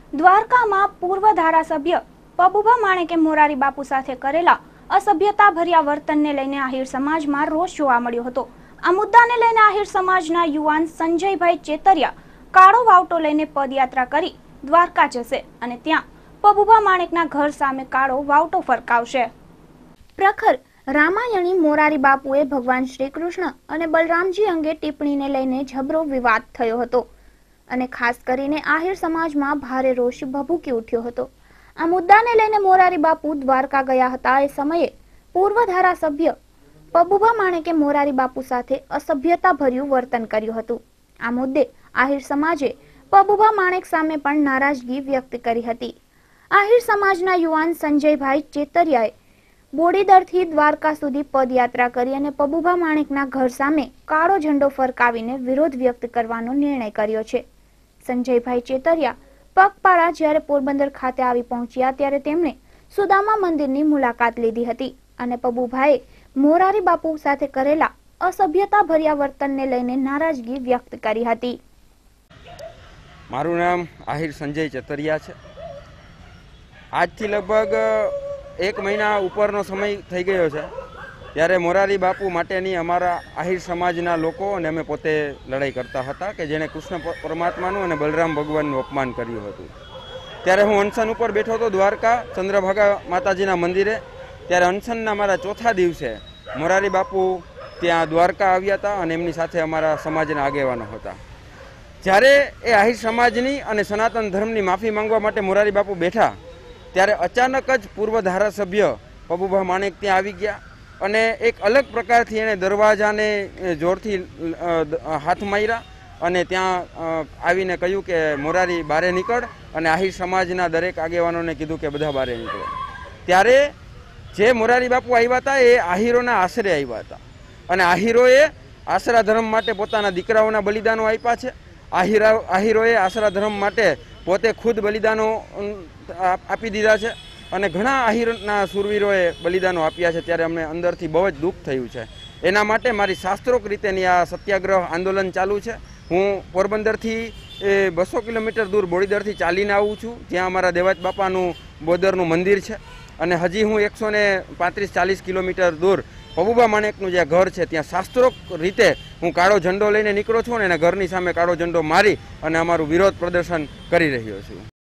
દ્વારકામાં પૂર્વ ધારાસભ્ય પબુભા માણેકે મોરારી બાપુ સાથે કરેલા અસભ્યતાભર્યા વર્તનને લઈને આહિર સમાજમાં રોષ જોવા મળ્યો હતો। આ મુદ્દાને લઈને આહિર સમાજના યુવાન સંજયભાઈ ચેતરિયા કાળો વાવટો લઈને પદયાત્રા કરી દ્વારકા જશે અને ત્યાં પબુભા માણેકના ઘર સામે કાળો વાવટો ફરકાવશે। પ્રખર રામાયણી મોરારી બાપુએ ભગવાન શ્રી કૃષ્ણ અને બલરામજી અંગે ટિપ્પણીને લઈને જબરો વિવાદ થયો હતો અને ખાસ કરીને આહિર સમાજમાં ભારે રોષ ભભૂકી ઉઠ્યો હતો। આ મુદ્દાને લઈને મોરારી બાપુ દ્વારકા ગયા હતા। એ સમયે પૂર્વ ધારાસભ્ય પબુભા માણેકે મોરારી બાપુ સાથે અસભ્યતાભર્યું વર્તન કર્યું હતું। આ મુદ્દે આહિર સમાજે પબુભા માણેક સામે પણ નારાજગી વ્યક્ત કરી હતી। આહિર સમાજના યુવાન સંજયભાઈ ચેતરિયાએ બોડીદરથી દ્વારકા સુધી પદયાત્રા કરી અને પબુભા માણેકના ઘર સામે કાળો ઝંડો ફરકાવીને વિરોધ વ્યક્ત કરવાનો નિર્ણય કર્યો છે। સંજયભાઈ ચેતરિયા પગપાળા જ્યારે પોરબંદર ખાતે આવી પહોંચ્યા ત્યારે તેમણે સુદામા મંદિરની મુલાકાત લીધી હતી અને પબુભાઈએ મોરારી બાપુ સાથે કરેલા અસભ્યતાભર્યા વર્તનને લઈને નારાજગી વ્યક્ત કરી હતી। મારું નામ આહિર સંજય ચેતરિયા છે। આજથી લગભગ 1 મહિના ઉપરનો સમય થઈ ગયો છે ત્યારે મોરારી બાપુ માટેની અમારા આહિર સમાજના લોકો અને અમે પોતે લડાઈ કરતા હતા કે જેણે કૃષ્ણ પરમાત્માનું અને બલરામ ભગવાનનું અપમાન કર્યું હતું। ત્યારે હું અનશન ઉપર બેઠો હતો દ્વારકા ચંદ્રભાગા માતાજીના મંદિરે। ત્યારે અનશનના મારા ચોથા દિવસે મોરારી બાપુ ત્યાં દ્વારકા આવ્યા હતા અને એમની સાથે અમારા સમાજના આગેવાનો હતા। જ્યારે એ આહિર સમાજની અને સનાતન ધર્મની માફી માંગવા માટે મોરારી બાપુ બેઠા ત્યારે અચાનક જ પૂર્વ ધારાસભ્ય પબુભા માણેક ત્યાં આવી ગયા અને એક અલગ પ્રકારથી એણે દરવાજાને જોરથી હાથ માર્યા અને ત્યાં આવીને કહ્યું કે મોરારી બારે નીકળ અને આહિર સમાજના દરેક આગેવાનોને કીધું કે બધા બારે નીકળો। ત્યારે જે મોરારી બાપુ આવ્યા હતા એ આહિરોના આશરે આવ્યા હતા અને આહિરોએ આશરા ધર્મ માટે પોતાના દીકરાઓના બલિદાનો આપ્યા છે। આહિરોએ આશરા ધર્મ માટે પોતે ખુદ બલિદાનો આપી દીધા છે અને ઘણા આહિરના શૂરવીરોએ બલિદાનો આપ્યા છે। ત્યારે અમને અંદરથી બહુ જ દુઃખ થયું છે। એના માટે મારી શાસ્ત્રોક્ત રીતેની આ સત્યાગ્રહ આંદોલન ચાલુ છે। હું પોરબંદરથી 200 કિલોમીટર દૂર બોડીદરથી ચાલીને આવું છું જ્યાં અમારા દેવાજ બાપાનું બોદરનું મંદિર છે અને હજી હું 135-40 કિલોમીટર દૂર પબુભા માણેકનું જે ઘર છે ત્યાં શાસ્ત્રોક્ત રીતે હું કાળો ઝંડો લઈને નીકળો છું અને એના ઘરની સામે કાળો ઝંડો મારી અને અમારું વિરોધ પ્રદર્શન કરી રહ્યો છું।